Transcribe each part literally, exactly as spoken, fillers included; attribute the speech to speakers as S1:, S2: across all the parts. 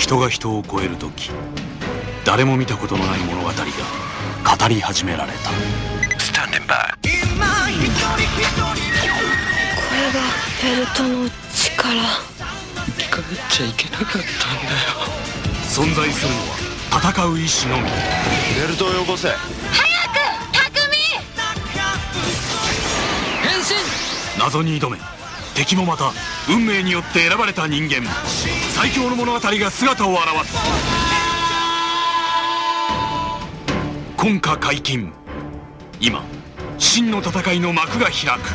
S1: 人が人を超える時、誰も見たことのない物語が語り始められた。
S2: これがベルトの力。
S3: 生き返っちゃいけなかったんだよ。
S1: 存在するのは戦う意志のみ。
S4: ベルトをよこせ。
S2: 早く匠。
S3: 変身。
S1: 謎に挑め、敵もまた運命によって選ばれた人間。最強の物語が姿を現す。今夏解禁。今真の戦いの幕が開く。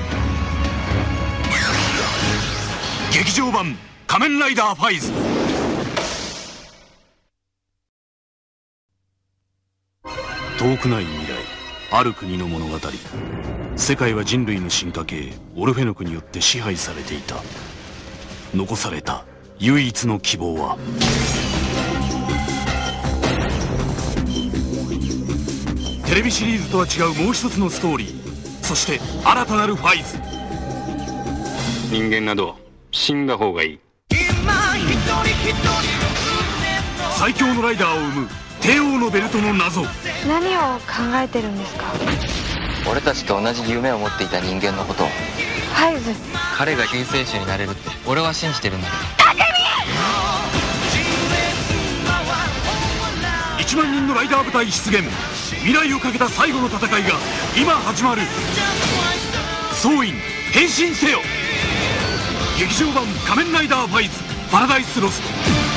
S1: 劇場版仮面ライダーファイズ。遠くない未来、ある国の物語。世界は人類の進化系オルフェノクによって支配されていた。残された唯一の希望は、テレビシリーズとは違うもう一つのストーリー、そして新たなるファイズ。人間など死んだ方がいい。最強のライダーを生む帝王のベルトの謎。
S2: 何を考えてるんですか？
S5: 俺たちと同じ夢を持っていた人間のことを。
S2: ファイズ。
S5: 彼が救世主になれるって俺は信じてるんだけ
S1: ど。いちまんにんのライダー部隊出現。未来をかけた最後の戦いが今始まる。総員変身せよ。劇場版仮面ライダーファイズパラダイスロスト。